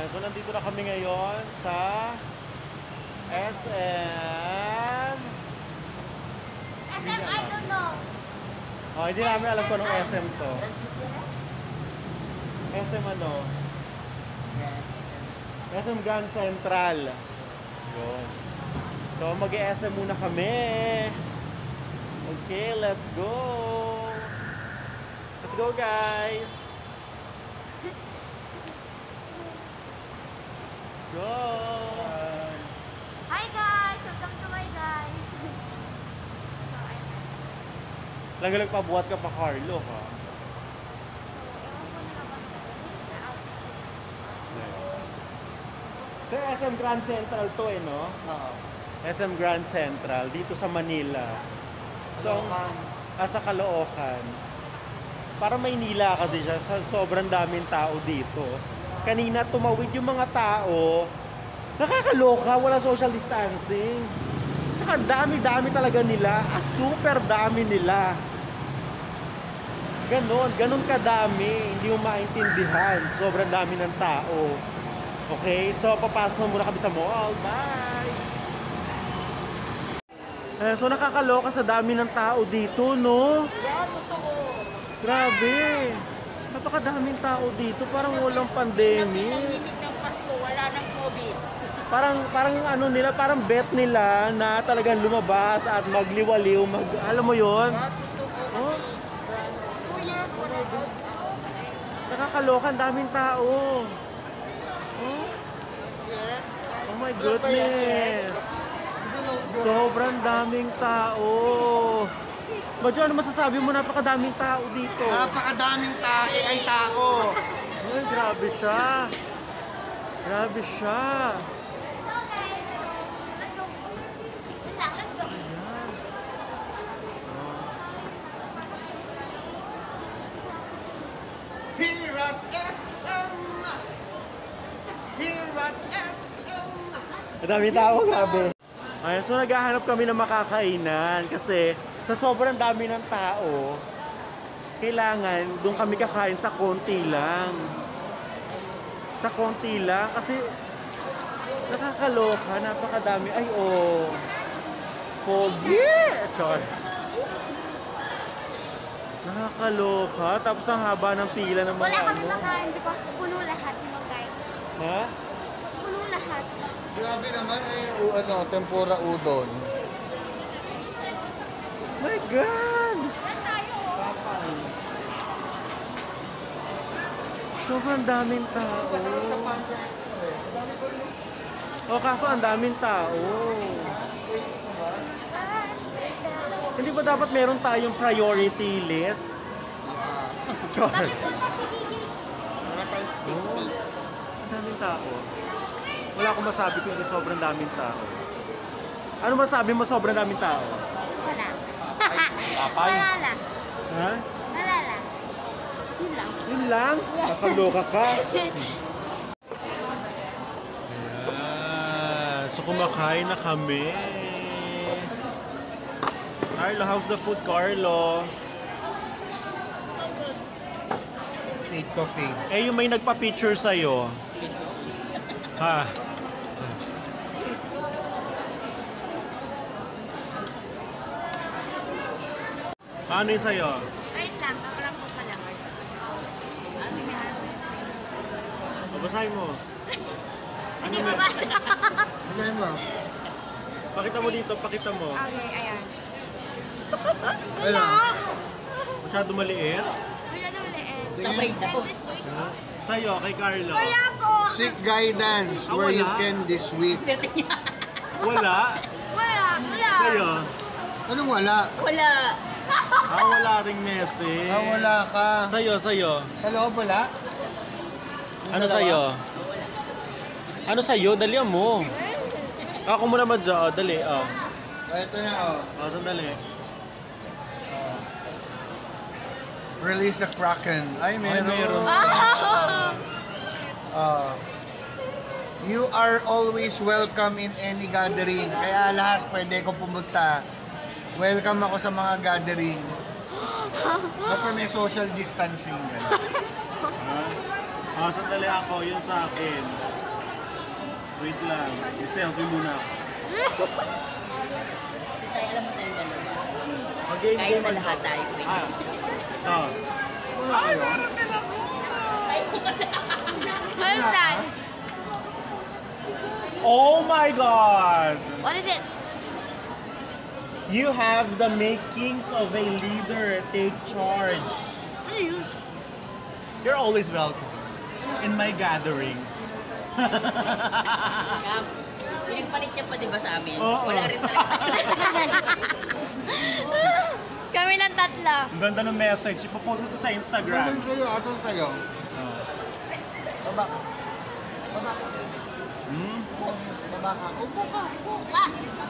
So nandito na kami ngayon sa SM. SM, I don't know. Oh, hindi namin alam kung anong SM to. SM ano? SM Grand Central. Yun. So mag-SM muna kami. Okay, let's go. Let's go, guys. Go. Hi guys, welcome to my guys. Lang pabuhat ka pa, Carlo, ha? So, SM Grand Central to eh, no? Oo. SM Grand Central, dito sa Manila. So, sa Caloocan. Para Maynila kasi siya, sobrang daming tao dito. Kanina tumawid yung mga tao. Nakakaloka, wala social distancing. Saka dami-dami talaga nila. Super dami nila. Ganon kadami. Hindi mo maintindihan. Sobrang dami ng tao. Okay, so papasok na muna kami sa mall. Bye! So nakakaloka sa dami ng tao dito, no? Yeah, totoo. Grabe! Napakadaming tao dito, parang walang pandemic. Limit ng Pasko, wala nang COVID. Parang ano nila, parang bet nila na talagang lumabas at magliwaliw, alam mo yon? Totoo. Oh? 2 years wala out. Nakakaloka, ang daming tao. Oh? Yes. Oh my goodness! Sobrang daming tao. Badyo, ano masasabi mo? Napakadaming tao dito. Napakadaming ay tao. Ay, grabe siya. Grabe siya. Let's go. Let's go. Ayan. Here at SM. Here at SM. Ang daming tao, grabe. Ayan, so naghahanap kami ng makakainan kasi sa sobrang dami ng tao, kailangan doon kami kakain sa konti lang. Sa konti lang kasi nakakaloka, napakadami. Ay, oh. Pogi! Char. Nakakaloka. Tapos ang haba ng pila ng mga Wala kami ano. makain because puno lahat, you know guys. Ha? Puno lahat. Grabe naman tempura udon. My God! Saan tayo? Sobrang daming tao. Masarap sa panda. O kaso ang daming tao. Hindi ba dapat meron tayong priority list? Char. Wala tayong safety. Ang daming tao. Wala akong masabi kung sobrang daming tao. Ano masabi mo sobrang daming tao? Wala. Apay? Wala lang. Ha? Wala lang. Yun lang. Yun lang? Nakaloka ka. Ayan. So kumakain na kami. Carlo, how's the food, Carlo? Fade to fade. Eh, yung may nagpa-picture sa'yo. Ha? Ano yung sa'yo? Wait lang, kapalang ko pala. Ano yan? Babasahin mo. Hindi mabasa. Ano mo? Pakita mo dito, pakita mo. Okay, ayan. Wala. Masyado maliit. Wala na ulit. Sabay daw. This week. Ha? Sa'yo, kay Carlo. Wala po. Seek guidance Ah, where you wala? can this week. Wala. Wala. Wala. Sa'yo. Anong wala? Wala. Wala ring message. Wala ka. Sa'yo. Sa loob wala? Ano sa'yo? Ano sa'yo? Dali mo. Ako mo naman dyan. Dali. Oh. Ito na Sandali. Release the Kraken. Ay, meron. You are always welcome in any gathering. Kaya lahat pwede ko pumunta. Welcome ako sa mga gathering. Basta may social distancing. Sandali ako, yun sa akin. Wait lang, yung selfie muna ako. Si tayo, alam mo tayong dalawa. Okay, Kahit sa lahat tayo, wait. Ito. Ay, parang din ako! What is that? Oh my God! What is it? You have the makings of a leader. Take charge. You're always welcome in my gatherings. Kap, pinagpalit niya pa di ba sa amin? Oo. Wala rin talaga. Kami lang tatlo. Ang ganda ng message. Ipopost mo to sa Instagram. Asan kayo? Asan kayo? Baba. Baba. Baba ka. Upo ka. Buka.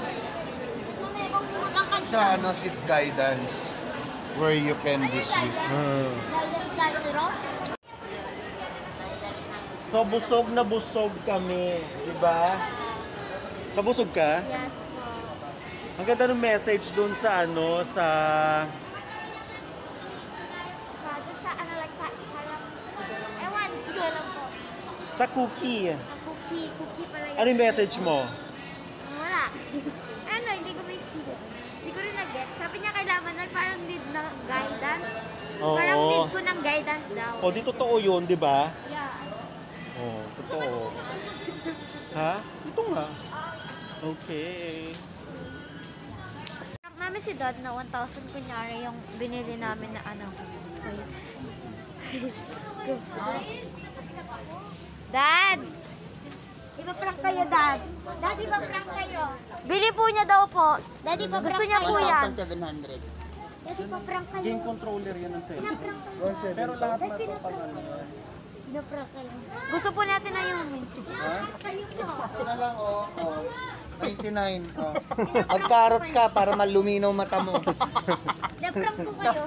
Sa seat guidance where you can this week. So, busog na busog kami. Diba? Nabusog ka? Yes po. Ang ganda ng message dun sa sa... Sa ano, like, parang, ewan, hindi ko alam po. Sa cookie. Cookie pala yun. Ano yung message mo? Wala. Ano, hindi ko rin nag-get. Sabi niya kailangan parang need na guidance. Oo. Parang need ko ng guidance daw. O, di totoo yun, di ba? Yeah. Oh, totoo. Ha? Ito nga. Okay. Prank namin si Dad na 1,000 kunyari yung binili namin na ano. Wait. Dad! Iba-prank kayo, Dad. Dad, iba-prank kayo. Bili po niya daw po. Dad, gusto niya po yan. 1,700. Dad, iba-prank kayo. Game controller yan ng cellphone. Pinaprank kayo. Pero lahat Dad, na ito pinaprank pangalan. Pinaprank kayo. Gusto po natin na yung Ha? kayo po. Ito na lang, 99. Mag-carrots ka para maluminaw mata mo. Pinaprank po kayo.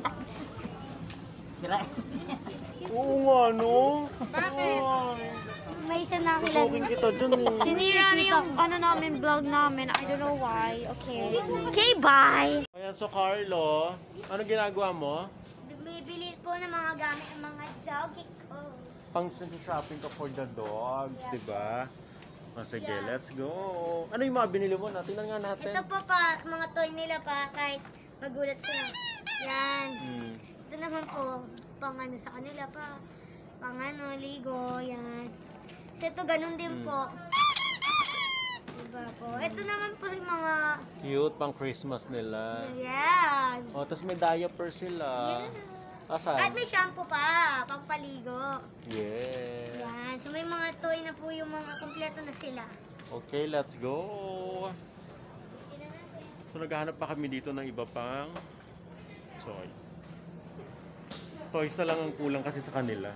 Oo nga, no? Bakit? Ay, May isa na tutukin kita dyan eh. Sinira na yung ano namin, vlog namin. I don't know why. Okay. Okay, bye! Ayan, so Carlo, ano ginagawa mo? Bumibili po ng mga gamit ng mga doggy ko. Pang shopping ka for the dogs, di ba? Sige, let's go. Ano yung mga binili mo? Tingnan nga natin. Ito po pa, mga toy nila pa, kahit magulat sila. Yan. Ito naman po, pang ano sa kanila pa. Pang ano, ligo, yan. Kasi ito, ganun din po. Diba po? Ito naman po yung mga, Cute, pang Christmas nila. yan. Oh, tapos may diaper sila. At Asan? may shampoo pa, pang paligo. Yes. Yan. So may mga toy na po yung mga kompleto na sila. Okay, let's go. So naghahanap pa kami dito ng iba pang toy. Toys na lang ang kulang kasi sa kanila.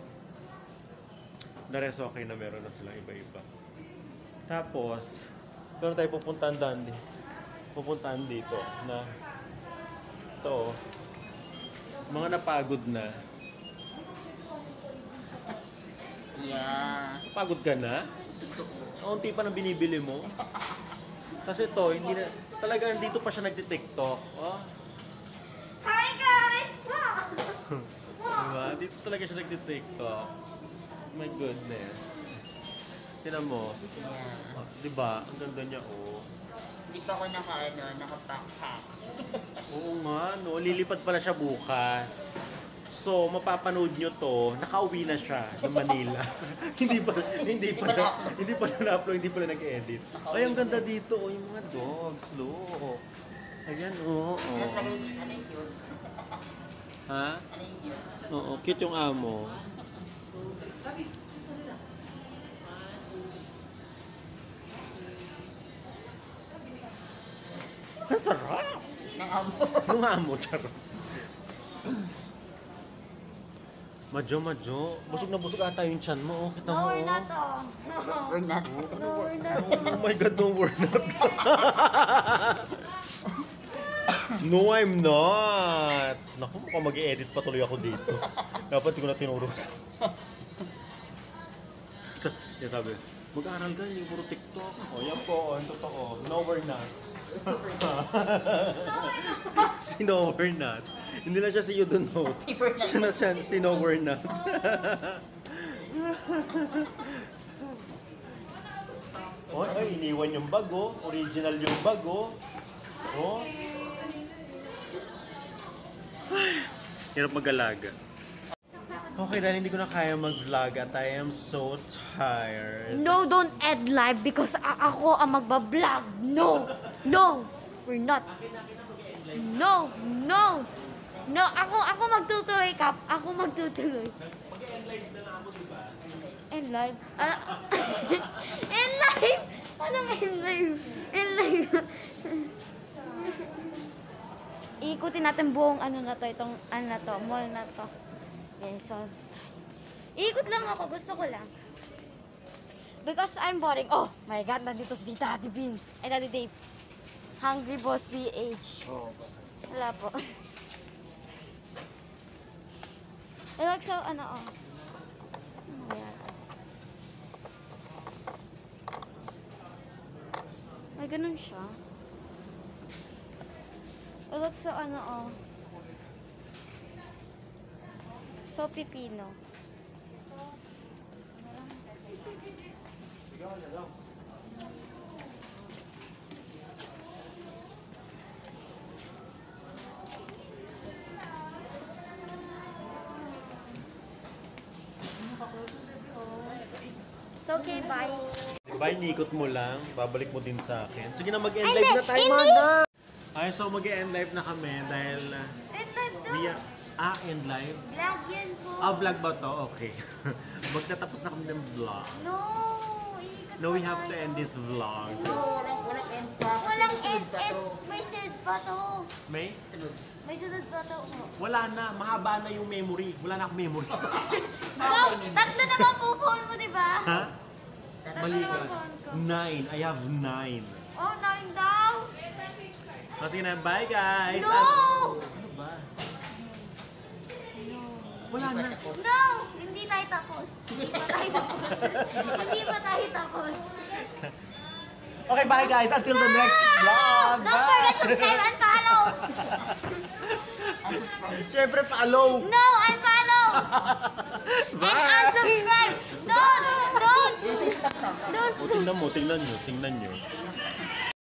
The rest okay na, meron na silang iba-iba. Tapos, meron tayo pupuntahan dito na ito, mga napagod na. Yeah. Pagod ka na? Unti pa nang binibili mo. Kasi ito, hindi na, talagang dito pa siya nagti-TikTok. Oh. Hi guys! Diba? Dito talaga siya nagti-TikTok. My goodness. Tinan mo. Yeah. Oh, diba? Ang ganda niya, oh. Hindi pa ako nakapack-pack. Oo nga, no? Lilipad pala siya bukas. So, mapapanood nyo to, nakauwi na siya ng Manila. hindi pa na-upload, hindi pa na nag-edit. Ay, ang ganda dito, oh, yung mga dogs, look. Ayan, oo. Ano yung cute? Ha? Ano yung cute? Oo, cute yung amo. Ang sarap! Nang amo. Nung amo, charot. Madyo. Busog na busog ata yung chan mo. Oh, kita mo. No, we're not Oh. all. We're not. No, we're not. Oh my God, no, we're not. No, I'm not. Naku, mukhang mag-i-edit pa tuloy ako dito. Dapat hindi ko na tinuro. Yan sabi, mag-aaral ka, yung puro TikTok. O, yan po, ang totoo. No, we're not. Si No, we're not. Hindi na siya si You Don't Know. Siya na siya, si No, we're not. Oh, ay, iniwan yung bago. Original yung bago. Oh. Ay, hirap mag-alaga. Okay, dahil hindi ko na kaya mag-vlog at I am so tired. No, don't end live because ako ang magbablog. No! No! We're not. No! No! No! Ako magtutuloy, Kap. Ako magtutuloy. Mag-end live na ako, diba? End live? End live? Anong end live? End live. Iikutin natin buong ano na to, itong ano na to, mall na to. Yes, so iikot lang ako, gusto ko lang. Because I'm boring. Oh my God, nandito si Daddy Bean. Ay, Daddy Dave. Hungry Boss PH. Wala po. I like so, ano, oh. Ano yan? May ganun siya. I like so, ano, oh. So, pipino. So, okay, bye. Diba, inikot mo lang, babalik mo din sa akin. Sige na, mag-end live na tayo, mana! Ay, so mag-end live na kami dahil... End live daw. End live? Vlog yan po. Vlog ba to? Okay. Magtatapos na kami ng vlog. No, iikot No, we pa have to tayo. end this vlog. Walang end pa. Kasi Walang may sunod end, pa to. may sunod pa to. May? May sunod pa to. Wala na. Mahaba na yung memory. Wala na akong memory. No, tatlo naman po phone mo, di ba? Ha? Tatlo Mali naman ka. phone ko. 9. I have 9. Oh, 9 daw. Sige na, bye guys! No! Ano ba? Wala na. No! Hindi tayo tapos. Hindi pa tayo tapos. Hindi pa tayo tapos. Okay, bye guys! Until the next vlog! Don't forget to subscribe and follow. Siyempre, follow! No, unfollow. And unsubscribe. Don't. O, tingnan mo, tingnan nyo.